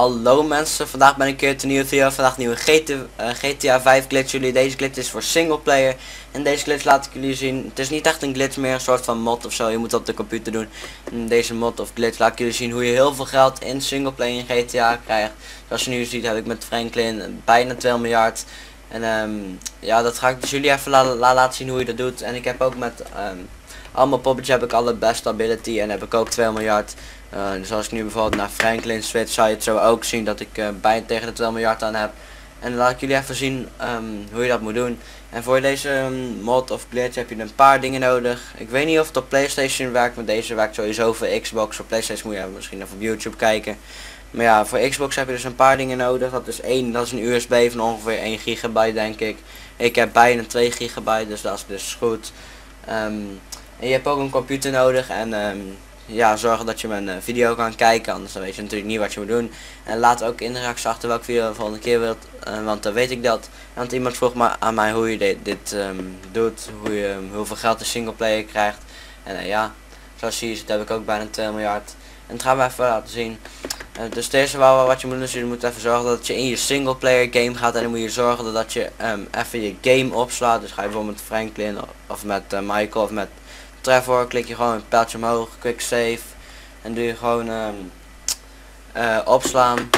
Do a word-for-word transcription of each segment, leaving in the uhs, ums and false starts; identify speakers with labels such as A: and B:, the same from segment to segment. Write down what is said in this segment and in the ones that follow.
A: Hallo mensen, vandaag ben ik een keer een nieuwe video. Vandaag nieuwe G T, uh, G T A vijf glitch jullie. Deze glitch is voor singleplayer. En deze glitch laat ik jullie zien. Het is niet echt een glitch meer, een soort van mod of zo. Je moet het op de computer doen. En deze mod of glitch laat ik jullie zien hoe je heel veel geld in singleplayer in G T A krijgt. Zoals je nu ziet heb ik met Franklin bijna twee miljard. En um, ja, dat ga ik dus jullie even la la laten zien hoe je dat doet. En ik heb ook met um, allemaal poppetjes heb ik alle best ability en heb ik ook twee miljard. Uh, dus als ik nu bijvoorbeeld naar Franklin switch, zou je het zo ook zien dat ik uh, bijna tegen de twee miljard aan heb. En dan laat ik jullie even zien um, hoe je dat moet doen. En voor deze um, mod of glitch heb je een paar dingen nodig. Ik weet niet of het op PlayStation werkt, maar deze werkt sowieso voor Xbox. Voor PlayStation moet je misschien even op YouTube kijken. Maar ja, voor Xbox heb je dus een paar dingen nodig. Dat is één, dat is een U S B van ongeveer één gigabyte denk ik. Ik heb bijna twee gigabyte, dus dat is dus goed. Um, en je hebt ook een computer nodig en um, ja, zorgen dat je mijn uh, video kan kijken, anders dan weet je natuurlijk niet wat je moet doen. En laat ook in de reactie achter welke video je de volgende keer wilt, uh, want dan weet ik dat. Want iemand vroeg maar aan mij hoe je dit, dit um, doet, hoe je, um, hoeveel geld de singleplayer krijgt. En uh, ja, zoals je ziet heb ik ook bijna twee miljard. En dat gaan we even laten zien. Uh, dus het eerste wat je moet doen is, je moet even zorgen dat je in je singleplayer game gaat. En dan moet je zorgen dat je um, even je game opslaat. Dus ga je bijvoorbeeld met Franklin of met uh, Michael of met Trevor, klik je gewoon een pijltje omhoog, quick save. En doe je gewoon um, uh, opslaan.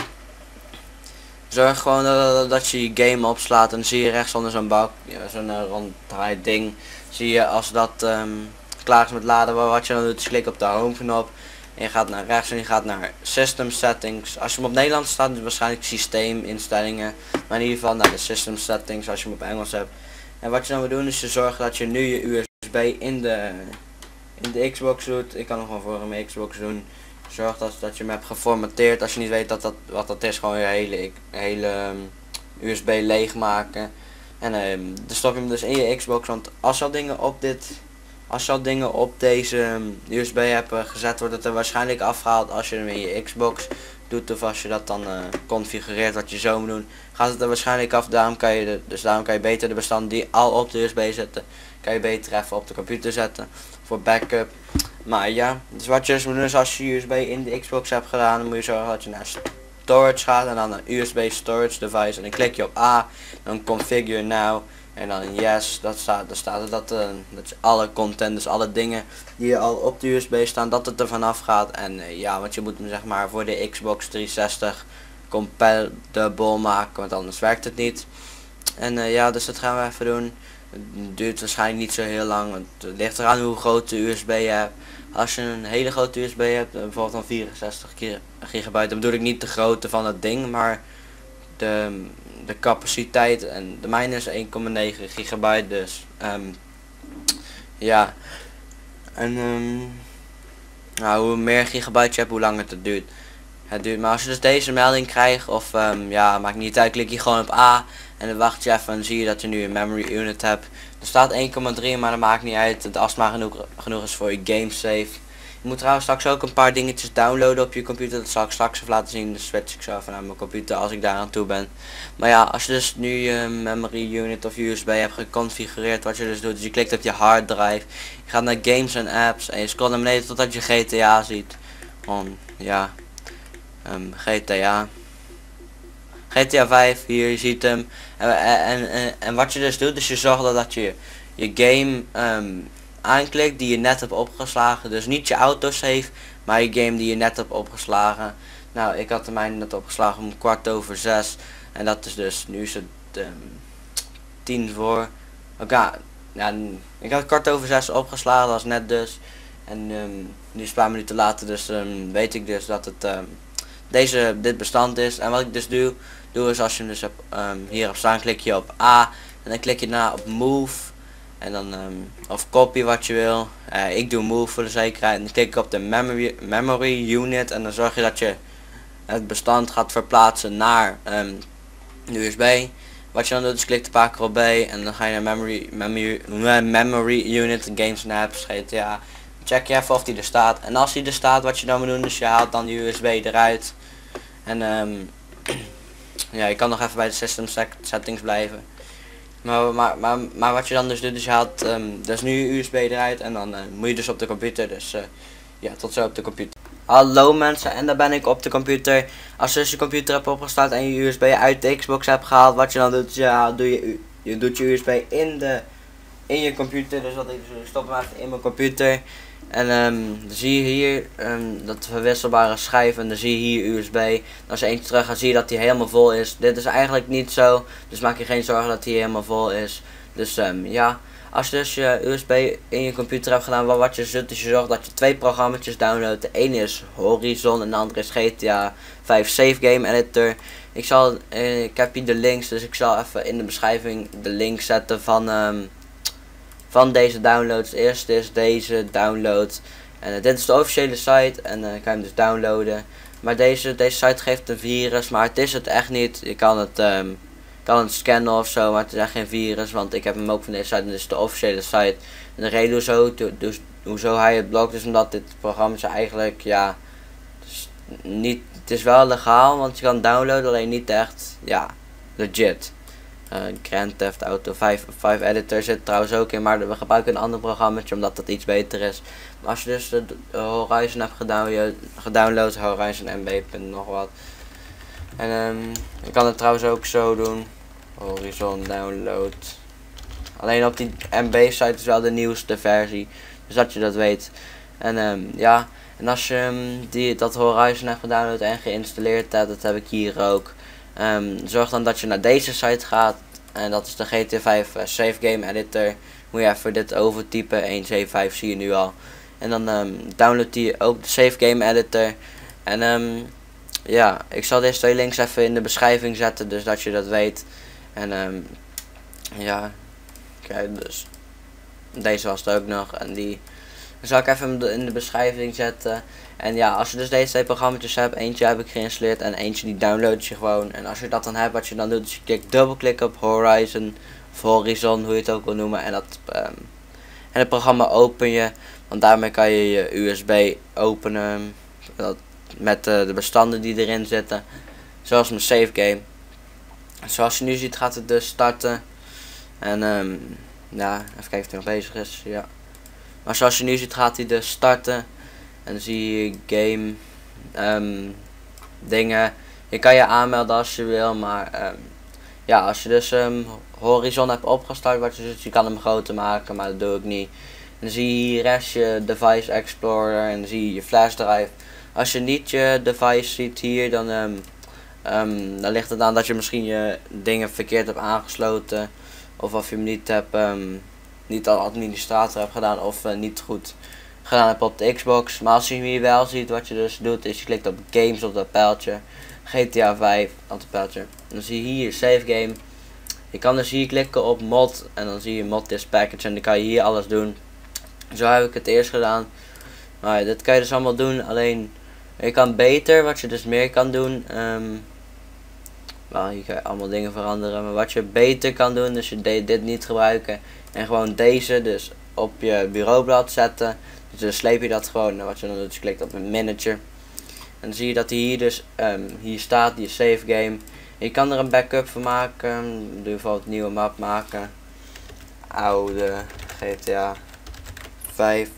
A: Zorg gewoon dat, dat je je game opslaat. En dan zie je rechts onder zo'n balk, ja, zo'n uh, ronddraai ding. Zie je als dat um, klaar is met laden, wat je dan doet is klik op de home knop. En je gaat naar rechts en je gaat naar System Settings. Als je hem op Nederlands staat is het waarschijnlijk systeeminstellingen. Maar in ieder geval naar de System Settings als je hem op Engels hebt. En wat je dan moet doen is je zorgen dat je nu je U S B in de, in de Xbox doet. Ik kan hem gewoon voor mijn Xbox doen. Zorg dat, dat je hem hebt geformateerd. Als je niet weet dat dat, wat dat is, gewoon je hele, hele um, U S B leegmaken. En um, dan stop je hem dus in je Xbox. Want als al dingen op dit... Als je al dingen op deze um, U S B hebt uh, gezet, wordt het er waarschijnlijk afgehaald als je hem in je Xbox doet. Of als je dat dan uh, configureert wat je zo moet doen, gaat het er waarschijnlijk af. Daarom kan je de, dus daarom kan je beter de bestanden die al op de U S B zitten, kan je beter even op de computer zetten. Voor backup. Maar ja, dus wat je dus moet doen is als je U S B in de Xbox hebt gedaan, dan moet je zorgen dat je naar storage gaat en dan naar U S B storage device. En dan klik je op A, dan configure now. En dan yes, dat staat, daar staat er dat, uh, dat je alle content, dus alle dingen die al op de U S B staan, dat het er vanaf gaat. En uh, ja, want je moet hem zeg maar voor de Xbox driehonderdzestig compatible maken, want anders werkt het niet. En uh, ja, dus dat gaan we even doen. Het duurt waarschijnlijk niet zo heel lang, want het ligt eraan hoe groot de U S B je hebt. Als je een hele grote U S B hebt, bijvoorbeeld van vierenzestig gigabyte, dan bedoel ik niet de grootte van het ding, maar de, de capaciteit. En de mijne is één komma negen gigabyte, dus um, ja. En um, nou, hoe meer gigabyte je hebt, hoe langer het duurt. Het duurt. Maar als je dus deze melding krijgt, of um, ja, maakt niet uit, klik je gewoon op A en dan wacht je even en zie je dat je nu een memory unit hebt. Er staat één komma drie, maar dat maakt niet uit, als het maar genoeg, genoeg is voor je game save. Je moet trouwens straks ook een paar dingetjes downloaden op je computer. Dat zal ik straks even laten zien. Dus switch ik zo even naar mijn computer als ik daar aan toe ben. Maar ja, als je dus nu je memory unit of U S B hebt geconfigureerd. Wat je dus doet is je klikt op je hard drive. Je gaat naar games en apps. En je scrolt naar beneden totdat je G T A ziet. Gewoon, ja. Um, G T A. G T A vijf, hier je ziet hem. En, en, en, en wat je dus doet is je zorgt dat, dat je je game... Um, aanklikt die je net hebt opgeslagen. Dus niet je autosave, maar je game die je net hebt opgeslagen. Nou, ik had de mijne net opgeslagen om kwart over zes. En dat is dus, nu is het um, tien voor. Oké, okay, ja, ik had kwart over zes opgeslagen, dat is net dus. En um, nu is een paar minuten later, dus um, weet ik dus dat het um, deze, dit bestand is. En wat ik dus doe, doe is als je hem dus op, um, hier op staan, klik je op A. En dan klik je daarna op move. En dan, um, of copy wat je wil. Uh, ik doe move voor de zekerheid. En dan klik ik op de memory, memory unit. En dan zorg je dat je het bestand gaat verplaatsen naar um, de U S B. Wat je dan doet is klikt een paar keer op B. En dan ga je naar memory, memory, memory unit, games en apps, G T A. Check je even of die er staat. En als die er staat, wat je dan moet doen is je haalt dan de U S B eruit. En um, ja, je kan nog even bij de system settings blijven. Maar, maar, maar, maar wat je dan dus doet is je haalt um, dus nu je U S B eruit en dan uh, moet je dus op de computer. Dus uh, ja, tot zo op de computer. Hallo mensen, en daar ben ik op de computer. Als je dus je computer hebt opgestart en je U S B uit de Xbox hebt gehaald, wat je dan doet, ja, doe je, je doet je U S B in, de, in je computer. Dus wat ik dus, ik stop hem even in mijn computer. En um, dan zie je hier um, dat verwisselbare schijf en dan zie je hier U S B. En als je eentje terug gaat, zie je dat hij helemaal vol is. Dit is eigenlijk niet zo, dus maak je geen zorgen dat hij helemaal vol is. Dus um, ja, als je dus je U S B in je computer hebt gedaan, wat je doet is je zorgt dat je twee programma's downloadt. De ene is Horizon en de andere is G T A vijf Save Game Editor. Ik, zal, eh, ik heb hier de links, dus ik zal even in de beschrijving de link zetten van... Um, van deze downloads. De eerste is deze download. En uh, dit is de officiële site en uh, ik kan hem dus downloaden. Maar deze, deze site geeft een virus, maar het is het echt niet. Je kan het, um, kan het scannen of zo, maar het is echt geen virus, want ik heb hem ook van deze site en dit is de officiële site. En de reden hoezo, dus, hoezo hij het blokt is omdat dit programma eigenlijk, ja, dus niet, het is wel legaal, want je kan downloaden, alleen niet echt, ja, legit. Uh, Grand Theft Auto vijf, vijf Editor zit trouwens ook in, maar we gebruiken een ander programma omdat dat iets beter is. Maar als je dus de Horizon hebt gedownload, gedownload Horizon M B nog wat. En um, je kan het trouwens ook zo doen. Horizon download. Alleen op die M B site is wel de nieuwste versie, dus dat je dat weet. En um, ja, en als je um, die, dat Horizon hebt gedownload en geïnstalleerd hebt, dat heb ik hier ook. Um, zorg dan dat je naar deze site gaat en dat is de G T A vijf uh, Save Game Editor. Moet je even dit overtypen, één zeven vijf zie je nu al. En dan um, download die ook de Save Game Editor. En um, ja, ik zal deze twee links even in de beschrijving zetten, dus dat je dat weet. En um, ja, kijk dus. Deze was het ook nog en die zal ik even in de beschrijving zetten. En ja, als je dus deze twee programma's hebt, eentje heb ik geïnstalleerd en eentje die download je gewoon. En als je dat dan hebt, wat je dan doet, is je klikt dubbelklik op Horizon of Horizon, hoe je het ook wil noemen. En, dat, um, en het programma open je, want daarmee kan je je U S B openen dat, met uh, de bestanden die erin zitten. Zoals mijn save game. Zoals je nu ziet gaat het dus starten. En um, ja, even kijken of hij nog bezig is. Ja. Maar zoals je nu ziet gaat hij dus starten. En dan zie je game um, dingen. Je kan je aanmelden als je wil, maar um, ja, als je dus um, Horizon hebt opgestart, wat je, dus, je kan hem groter maken, maar dat doe ik niet. En dan zie je hier rechts je Device Explorer en dan zie je je flash drive. Als je niet je device ziet hier, dan, um, um, dan ligt het aan dat je misschien je dingen verkeerd hebt aangesloten. Of of je hem niet hebt, um, niet als administrator hebt gedaan of uh, niet goed gedaan heb op de Xbox. Maar als je hem hier wel ziet, wat je dus doet is je klikt op games op dat pijltje, G T A vijf op dat pijltje. Dan zie je hier save game. Je kan dus hier klikken op mod en dan zie je mod this package en dan kan je hier alles doen. Zo heb ik het eerst gedaan. Maar ja, dit kan je dus allemaal doen, alleen je kan beter, wat je dus meer kan doen. Um, well, hier kan je allemaal dingen veranderen, maar wat je beter kan doen is je dit niet gebruiken en gewoon deze dus op je bureaublad zetten. Dus dan sleep je dat gewoon, en wat je dan doet is je klikt op een manager. En dan zie je dat hij hier dus, um, hier staat, die save game. Je kan er een backup van maken, doe je bijvoorbeeld een nieuwe map maken. Oude G T A vijf,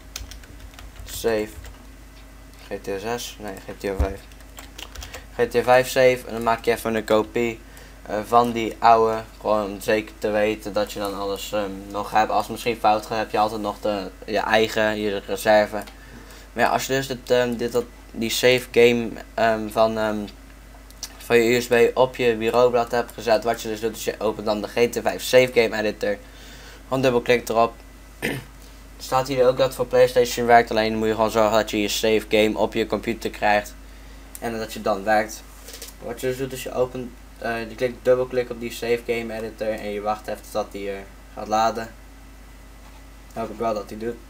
A: save, G T A zes, nee G T A vijf. G T A vijf save en dan maak je even een kopie uh, van die oude, gewoon om zeker te weten dat je dan alles um, nog hebt. Als het misschien fout gaat, heb je altijd nog de, je eigen, je reserve. Maar ja, als je dus dit, um, dit, dat, die save game um, van, um, van je U S B op je bureaublad hebt gezet, wat je dus doet is je opent dan de G T A vijf Save Game Editor. Gewoon dubbelklik erop. Staat hier ook dat het voor PlayStation werkt, alleen moet je gewoon zorgen dat je je save game op je computer krijgt. En dat je dan werkt. Wat je dus doet is je opent, uh, je klikt dubbelklik op die save game editor en je wacht even tot die uh, gaat laden. Dan hoop ik wel dat hij doet.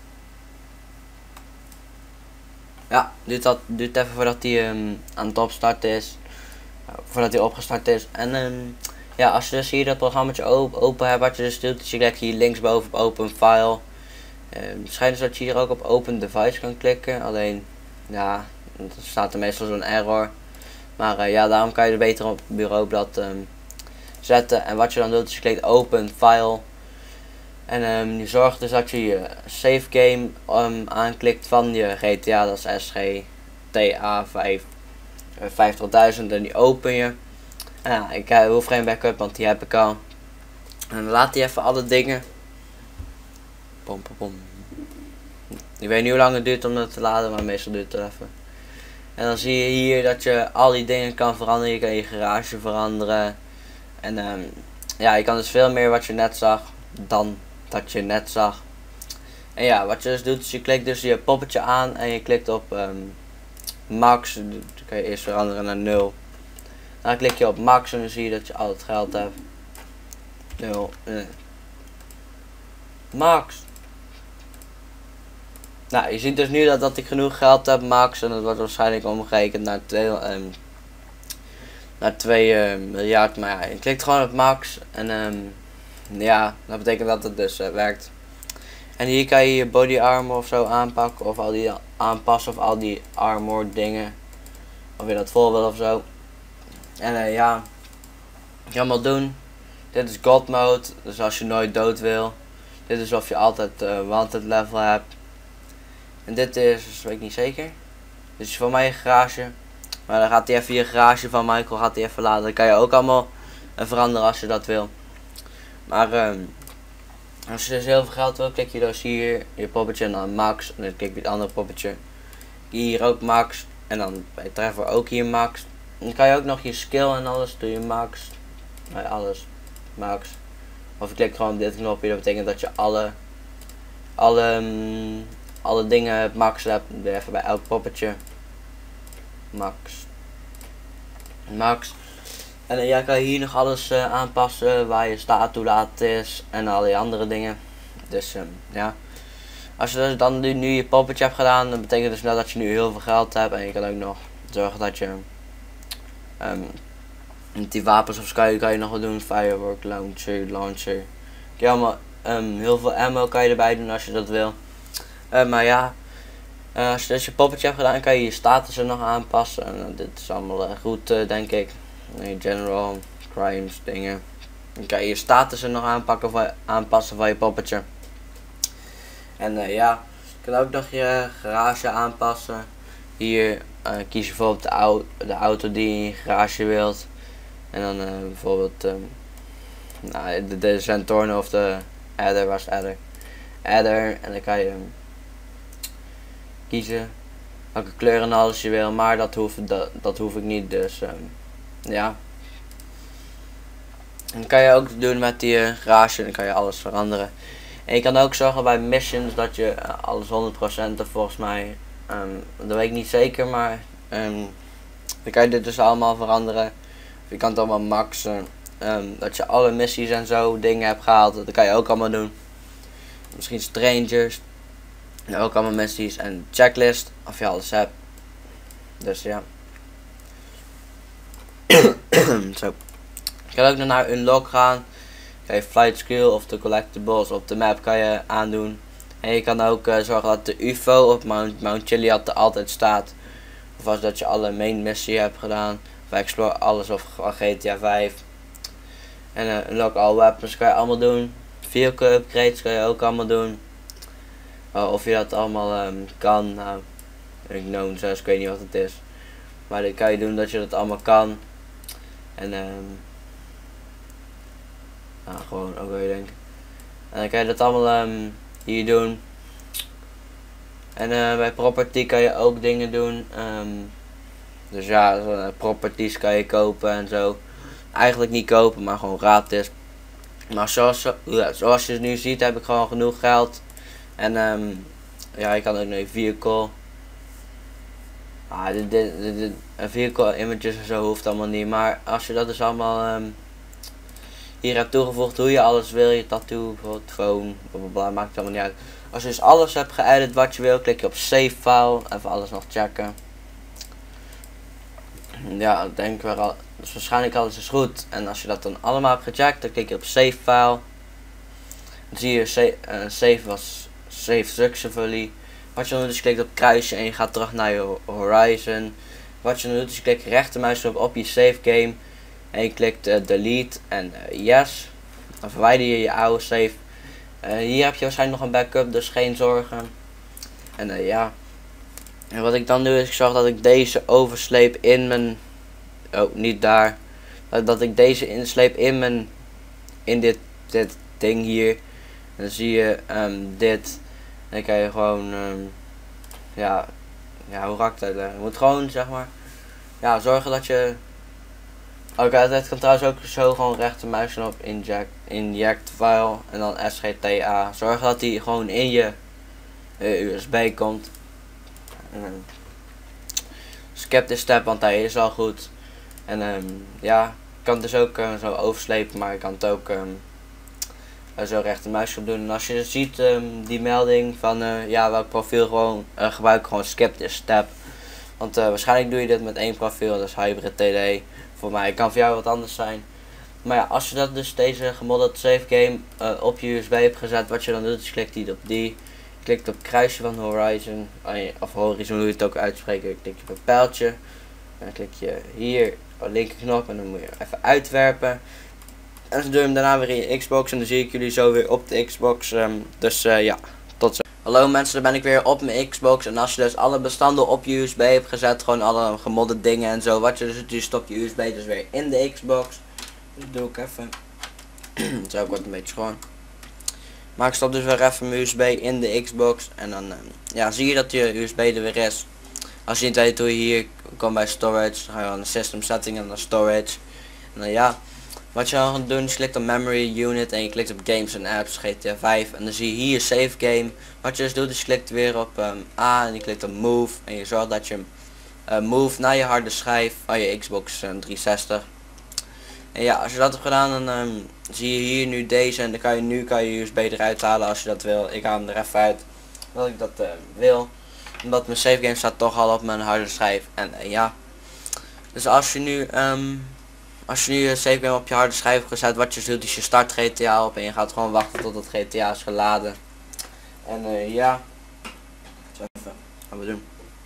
A: Ja, duurt, dat, duurt even voordat hij um, aan het opstarten is. Uh, voordat hij opgestart is. En um, ja, als je dus hier dat programma open, open hebt, wat je dus doet, is je klikt hier linksboven op open file. Uh, het schijnt dus dat je hier ook op open device kan klikken. Alleen, ja, er staat er meestal zo'n error. Maar uh, ja, daarom kan je er beter op het bureaublad um, zetten. En wat je dan doet is je klikt open file. En um, je zorgt dus dat je je save game um, aanklikt van je G T A, dat is S G T A vijf, vijftigduizend en die open je. En ja, ik uh, hoef geen backup, want die heb ik al. En dan laat hij even alle dingen. Pom, pom, pom. Ik weet niet hoe lang het duurt om dat te laden, maar meestal duurt het even. En dan zie je hier dat je al die dingen kan veranderen. Je kan je garage veranderen. En um, ja, je kan dus veel meer wat je net zag dan dat je net zag. En ja, wat je dus doet is je klikt dus je poppetje aan en je klikt op um, max. Dan kan je eerst veranderen naar nul. Dan klik je op max en dan zie je dat je al het geld hebt. nul. Nee. Max. Nou, je ziet dus nu dat, dat ik genoeg geld heb, max. En dat wordt waarschijnlijk omgerekend naar twee, um, naar twee uh, miljard. Maar ja, je klikt gewoon op max. En um, ja, dat betekent dat het dus uh, werkt. En hier kan je je body armor of zo aanpakken. Of al die aanpassen of al die armor dingen. Of je dat vol wil of zo. En uh, ja, je kan allemaal doen. Dit is God mode. Dus als je nooit dood wil. Dit is of je altijd uh, wanted level hebt. En dit is, dus weet ik niet zeker. Dit is voor mij een garage. Maar dan gaat hij even je garage van Michael gaat hij even laden. Dan kan je ook allemaal uh, veranderen als je dat wil. Maar um, als je dus heel veel geld wil, klik je dus hier je poppetje en dan max. En dan klik je het andere poppetje. Hier ook max. En dan bij Trevor ook hier max. En dan kan je ook nog je skill en alles doe je max. Nee, alles max. Of je klikt gewoon op dit knopje. Dat betekent dat je alle alle um, alle dingen max hebt. Doe even bij elk poppetje. Max. Max. En dan ja, kan je hier nog alles uh, aanpassen. Waar je staat, hoe laat het is. En al die andere dingen. Dus um, ja. Als je dus dan nu, nu je poppetje hebt gedaan. Dan betekent dus dat je nu heel veel geld hebt. En je kan ook nog zorgen dat je um, die wapens of sky kan je nog wat doen. Firework, launcher, launcher. Kun je allemaal um, heel veel ammo kan je erbij doen als je dat wil. Uh, maar ja, uh, als je dus je poppetje hebt gedaan, kan je je status er nog aanpassen. En uh, dit is allemaal uh, goed, uh, denk ik. Nee, general, crimes, dingen. Dan kan je je status er nog aanpakken van, aanpassen van je poppetje. En uh, ja, je kan ook nog je garage aanpassen. Hier uh, kies je bijvoorbeeld de, au de auto die je in je garage wilt. En dan uh, bijvoorbeeld um, nou, de, de Zentorno of de Adder, was Adder. Adder, en dan kan je um, kiezen welke kleur en alles je wil, maar dat hoef, dat, dat hoef ik niet, dus um, ja. En dan kan je ook doen met die uh, garage, dan kan je alles veranderen. En je kan ook zorgen bij missions dat je uh, alles honderd procent volgens mij, um, dat weet ik niet zeker, maar um, dan kan je dit dus allemaal veranderen. Of je kan het allemaal maxen, um, dat je alle missies en zo dingen hebt gehaald, dat kan je ook allemaal doen. Misschien strangers, en ook allemaal missies en checklist, of je alles hebt. Dus ja. Zo. Je kan ook nog naar unlock gaan. Kan je flight skill of de collectibles op de map kan je aandoen. En je kan ook uh, zorgen dat de U F O op Mount, Mount Chiliad er altijd staat. Of als dat je alle main missie hebt gedaan. Of explore alles of G T A vijf. En uh, unlock all weapons kan je allemaal doen. Vehicle upgrades kan je ook allemaal doen. Uh, of je dat allemaal um, kan. Nou, ik know zelfs, ik weet niet wat het is. Maar dan kan je doen dat je dat allemaal kan. En um, nou, gewoon ook weer denken. En dan kan je dat allemaal um, hier doen. En uh, bij property kan je ook dingen doen. Um, dus ja, uh, properties kan je kopen en zo. Eigenlijk niet kopen, maar gewoon gratis. Maar zoals, ja, zoals je nu ziet heb ik gewoon genoeg geld. En um, ja, je kan ook naar je vehicle. Ah, dit, dit, dit, dit, vehicle images en zo hoeft allemaal niet. Maar als je dat dus allemaal um, hier hebt toegevoegd hoe je alles wil. Je tattoo, bijvoorbeeld phone, blablabla, maakt het allemaal niet uit. Als je dus alles hebt geëdit wat je wil, klik je op save file. Even alles nog checken. Ja, ik denk wel al. Dus waarschijnlijk alles is goed. En als je dat dan allemaal hebt gecheckt, dan klik je op save file. Dan zie je save, uh, save was save successfully. Wat je dan doet is je klikt op het kruisje en je gaat terug naar je horizon. Wat je dan doet is je klikt rechtermuisknop op je save game. En je klikt uh, delete en uh, yes. Dan verwijder je je oude save. Uh, hier heb je waarschijnlijk nog een backup, dus geen zorgen. En uh, ja. En wat ik dan doe is ik zorg dat ik deze oversleep in mijn... Oh, niet daar. Dat ik deze insleep in mijn... In dit, dit ding hier. En dan zie je um, dit. En dan kan je gewoon... Um, ja... Ja, hoe ga ik het uitleggen? Je moet gewoon, zeg maar... Ja, zorgen dat je... Oké, okay, het kan trouwens ook zo gewoon rechtermuisknop inject, inject file en dan S G T A. Zorg dat die gewoon in je uh, U S B komt. Uh, skip de step, want hij is al goed. En um, ja, ik kan het dus ook uh, zo overslepen, maar ik kan het ook um, uh, zo rechtermuisknop doen. En als je ziet um, die melding van uh, ja, welk profiel gewoon uh, gebruik, gewoon skip de step. Want uh, waarschijnlijk doe je dit met één profiel, dat is Hybrid T D. Voor mij kan voor jou wat anders zijn. Maar ja, als je dat dus deze gemodderd save game uh, op je U S B hebt gezet, wat je dan doet is klikt die op die. Je klikt op het kruisje van Horizon, of Horizon hoe je het ook uitspreekt. Je klikt op een pijltje. En dan klik je hier op de linkerknop en dan moet je even uitwerpen. En dan doe je hem daarna weer in je Xbox en dan zie ik jullie zo weer op de Xbox. Um, dus uh, ja, tot zo. Hallo mensen, dan ben ik weer op mijn Xbox en als je dus alle bestanden op je U S B hebt gezet, gewoon alle gemodderde dingen en zo, wat je dus doet, je stopt je U S B dus weer in de Xbox. Dat doe ik even. Zo wordt een beetje schoon. Maar ik stop dus weer even mijn U S B in de Xbox en dan ja, zie je dat je U S B er weer is. Als je niet weet hoe je hier komt bij storage, dan ga je aan de system setting en dan storage. En dan ja. Wat je dan gaat doen is je klikt op memory unit en je klikt op games en apps, G T A vijf en dan zie je hier save game. Wat je dus doet is je klikt weer op um, A en je klikt op move en je zorgt dat je uh, move naar je harde schijf van je Xbox uh, driehonderdzestig. En ja, als je dat hebt gedaan dan um, zie je hier nu deze en dan kan je nu kan je U S B eruit halen als je dat wil. Ik haal hem er even uit, omdat ik dat uh, wil. Omdat mijn save game staat toch al op mijn harde schijf en uh, ja. Dus als je nu... Um, Als je nu een save game op je harde schijf hebt gezet, wat je doet is je start G T A op en je gaat gewoon wachten tot het G T A is geladen. En uh, ja, zo even, gaan we doen.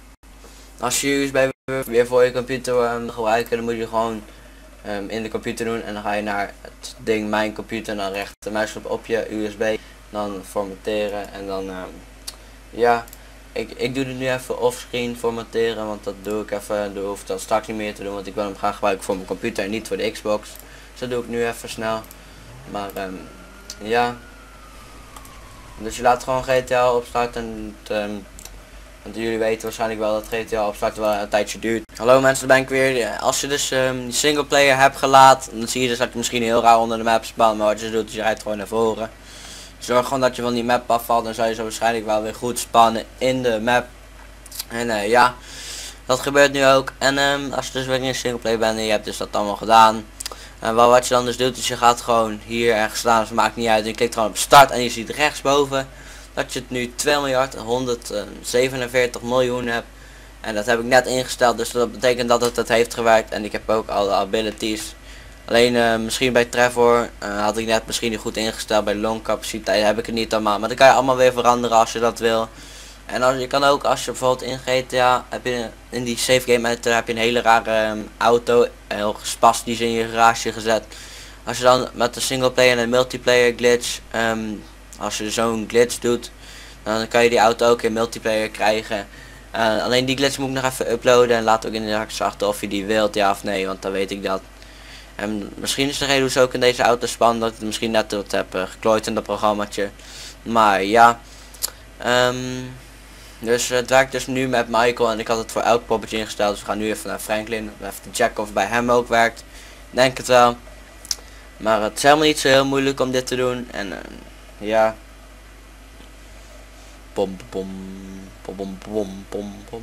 A: Als je je U S B weer voor je computer um, gebruiken, dan moet je gewoon um, in de computer doen en dan ga je naar het ding mijn computer en dan rechtermuisknop op je U S B, dan formateren en dan um, ja. Ik, ik doe het nu even offscreen formateren, want dat doe ik even, dat hoef ik dan straks niet meer te doen, want ik wil hem gaan gebruiken voor mijn computer en niet voor de Xbox. Dus dat doe ik nu even snel. Maar um, ja. Dus je laat gewoon G T A opstarten. En, um, want jullie weten waarschijnlijk wel dat G T A opstarten wel een tijdje duurt. Hallo mensen, daar ben ik weer. Als je dus um, die singleplayer hebt gelaten, dan zie je dus dat je misschien heel raar onder de map spant, maar wat je doet is je rijdt gewoon naar voren. Zorg gewoon dat je van die map afvalt, dan zou je zo waarschijnlijk wel weer goed spannen in de map. En uh, ja, dat gebeurt nu ook. En um, als je dus weer in een singleplayer bent en je hebt dus dat allemaal gedaan. En wel wat je dan dus doet is je gaat gewoon hier ergens staan, dus het maakt niet uit. En je klikt gewoon op start en je ziet rechtsboven dat je het nu twee miljard honderdzevenenveertig miljoen hebt. En dat heb ik net ingesteld, dus dat betekent dat het, het heeft gewerkt. En ik heb ook alle abilities. Alleen uh, misschien bij Trevor uh, had ik net misschien niet goed ingesteld, bij long capaciteit heb ik het niet allemaal. Maar dan kan je allemaal weer veranderen als je dat wil. En als, je kan ook als je bijvoorbeeld in G T A heb je in die save game editor heb je een hele rare um, auto, heel gespastisch in je garage gezet. Als je dan met de singleplayer en de multiplayer glitch, um, als je zo'n glitch doet, dan kan je die auto ook in multiplayer krijgen. Uh, alleen die glitch moet ik nog even uploaden en laat ook in de reacties achter of je die wilt, ja of nee, want dan weet ik dat. En misschien is de reden hoe ze ook in deze auto spannen dat ik het misschien net wat heb uh, geklooid in dat programmaatje. Maar ja. Um, dus uh, het werkt dus nu met Michael en ik had het voor elk poppetje ingesteld. Dus we gaan nu even naar Franklin. Even te checken of het bij hem ook werkt. Denk het wel. Maar het is helemaal niet zo heel moeilijk om dit te doen. En uh, ja. Pom pom pom pom pom pom pom.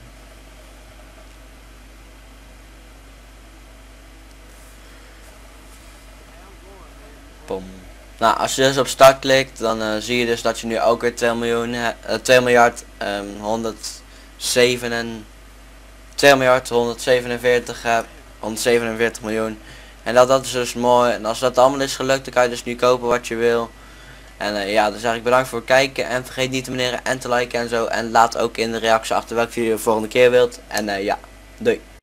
A: Pom. Nou, als je dus op start klikt, dan uh, zie je dus dat je nu ook weer twee miljoen, uh, twee miljard um, honderdzeven en twee miljard honderdzevenenveertig hebt, honderdzevenenveertig miljoen. En dat, dat is dus mooi. En als dat allemaal is gelukt, dan kan je dus nu kopen wat je wil. En uh, ja, dus zeg ik bedankt voor het kijken en vergeet niet te abonneren en te liken en zo. En laat ook in de reactie achter welke video je de volgende keer wilt. En uh, ja, doei.